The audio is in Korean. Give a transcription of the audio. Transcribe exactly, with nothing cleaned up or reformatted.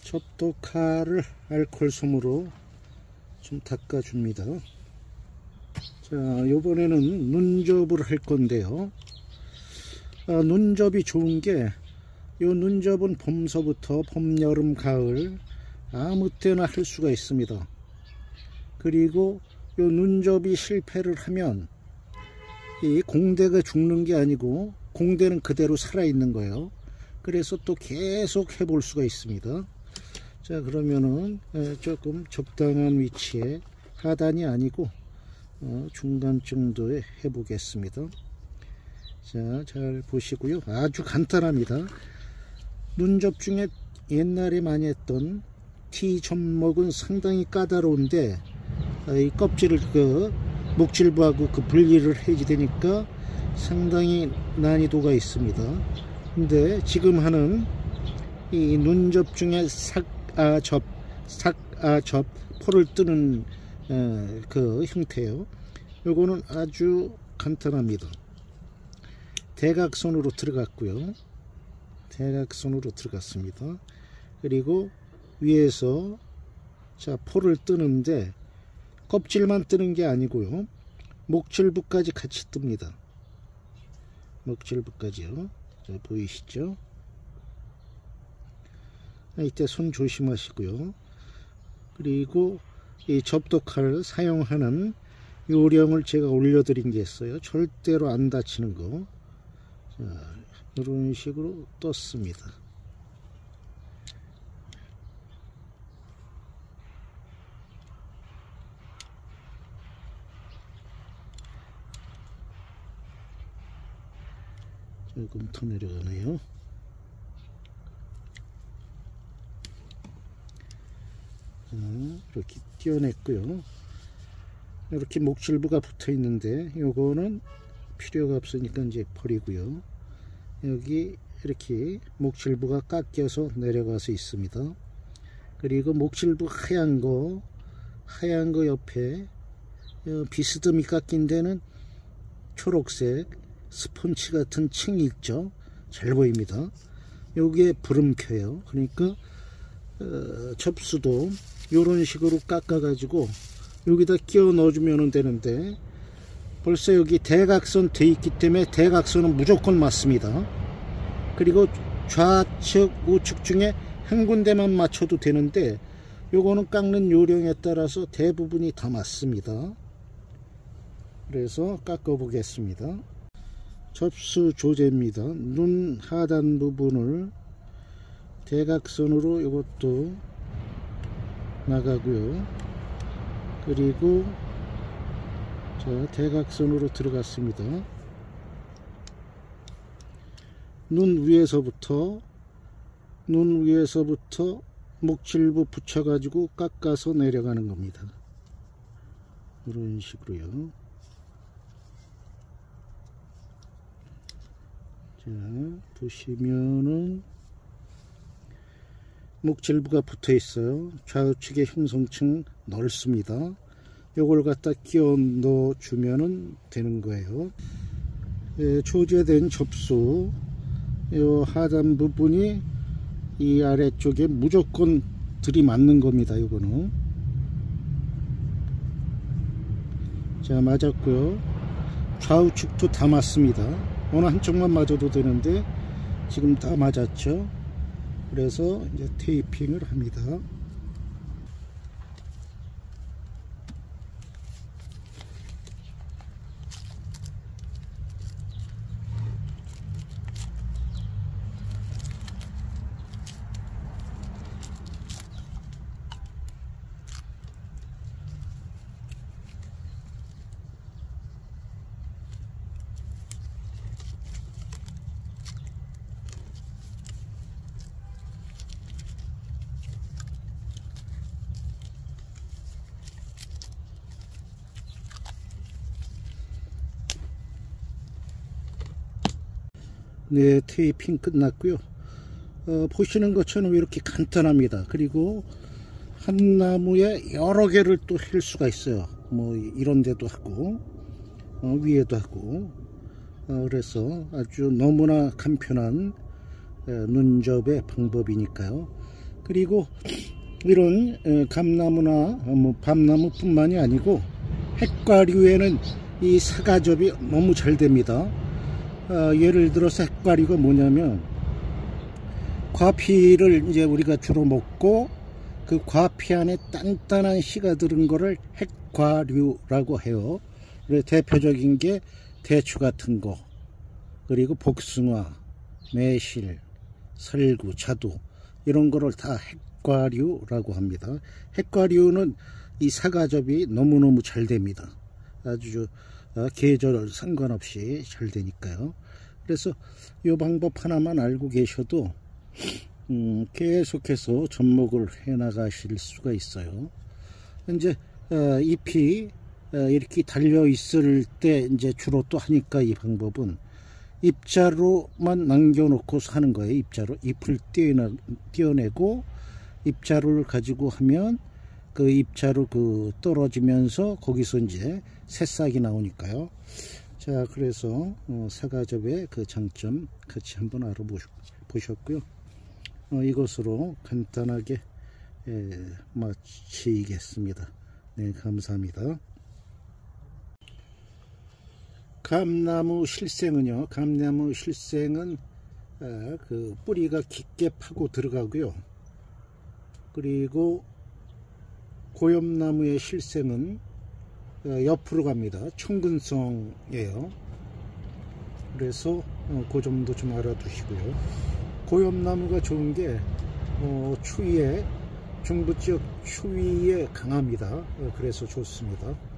접도칼을 알코올 솜으로 좀 닦아줍니다. 자, 요번에는 눈접을 할 건데요. 아, 눈접이 좋은 게, 요 눈접은 봄서부터 봄, 여름, 가을 아무 때나 할 수가 있습니다. 그리고 요 눈접이 실패를 하면 이 공대가 죽는 게 아니고 공대는 그대로 살아 있는 거예요. 그래서 또 계속 해볼 수가 있습니다. 자, 그러면은 조금 적당한 위치에, 하단이 아니고 중간 정도에 해 보겠습니다. 자, 잘 보시고요. 아주 간단합니다. 눈접 중에 옛날에 많이 했던 T 접목은 상당히 까다로운데, 이 껍질을 그 목질부하고 그 분리를 해야 되니까 상당히 난이도가 있습니다. 근데 지금 하는 이 눈접 중에 삭아접, 삭아접, 포를 뜨는 어, 그 형태요. 요거는 아주 간단합니다. 대각선으로 들어갔고요. 대각선으로 들어갔습니다. 그리고 위에서 자, 포를 뜨는데 껍질만 뜨는 게 아니고요. 목질부까지 같이 뜹니다. 목질부까지요. 자, 보이시죠? 이때 손 조심하시고요. 그리고 이 접도칼을 사용하는 요령을 제가 올려드린 게 있어요. 절대로 안 다치는 거. 자, 이런 식으로 떴습니다. 조금 더 내려가네요. 자, 이렇게 띄어냈고요. 이렇게 목질부가 붙어 있는데 요거는 필요가 없으니까 이제 버리고요. 여기 이렇게 목질부가 깎여서 내려가서 있습니다. 그리고 목질부 하얀 거 하얀 거 옆에 비스듬히 깎인 데는 초록색 스폰치 같은 층이 있죠. 잘 보입니다. 여기에 불음 켜요. 그러니까 어, 접수도 이런 식으로 깎아 가지고 여기다 끼워 넣어주면 되는데, 벌써 여기 대각선 돼 있기 때문에 대각선은 무조건 맞습니다. 그리고 좌측 우측 중에 한 군데만 맞춰도 되는데, 요거는 깎는 요령에 따라서 대부분이 다 맞습니다. 그래서 깎아 보겠습니다. 접수 조제입니다. 눈 하단 부분을 대각선으로 이것도 나가고요. 그리고 자, 대각선으로 들어갔습니다. 눈 위에서부터 눈 위에서부터 목질부 붙여 가지고 깎아서 내려가는 겁니다. 이런 식으로요. 자, 보시면은 목질부가 붙어 있어요. 좌우측의 형성층 넓습니다. 요걸 갖다 끼워 넣어 주면은 되는 거예요. 예, 조제된 접수 요 하단 부분이 이 아래쪽에 무조건 들이맞는 겁니다. 요거는 자, 맞았고요. 좌우측도 다 맞습니다. 어느 한쪽만 맞아도 되는데 지금 다 맞았죠. 그래서 이제 테이핑을 합니다. 네, 테이핑 끝났고요. 어, 보시는 것처럼 이렇게 간단합니다. 그리고 한 나무에 여러 개를 또 할 수가 있어요. 뭐 이런 데도 하고 어, 위에도 하고 어, 그래서 아주 너무나 간편한 에, 눈접의 방법이니까요. 그리고 이런 감나무나 뭐 밤나무 뿐만이 아니고 핵과류에는 이 사과즙이 너무 잘 됩니다. 어, 예를 들어서 핵과류가 뭐냐면, 과피를 이제 우리가 주로 먹고 그 과피 안에 단단한 씨가 들은 거를 핵과류라고 해요. 대표적인 게 대추 같은 거, 그리고 복숭아, 매실, 설구, 자두, 이런 거를 다 핵과류라고 합니다. 핵과류는 이 사과즙이 너무너무 잘 됩니다. 아주 계절 상관없이 잘 되니까요. 그래서 이 방법 하나만 알고 계셔도 음, 계속해서 접목을 해 나가실 수가 있어요. 이제 어, 잎이 어, 이렇게 달려 있을 때 이제 주로 또 하니까, 이 방법은 입자루만 남겨놓고 하는 거예요. 입자루, 잎을 떼어내, 떼어내고 입자루를 가지고 하면 그 입자루 그 떨어지면서 거기서 이제 새싹이 나오니까요. 자, 그래서 어, 사과즙의 그 장점 같이 한번 알아보셨고요. 어, 이것으로 간단하게 에, 마치겠습니다. 네, 감사합니다. 감나무 실생은요, 감나무 실생은 아, 그 뿌리가 깊게 파고 들어가고요. 그리고 고엽나무의 실생은 어, 옆으로 갑니다. 청근성이에요. 그래서 어, 그 점도 좀 알아두시고요. 고엽나무가 좋은 게 어, 추위에, 중부 지역 추위에 강합니다. 어, 그래서 좋습니다.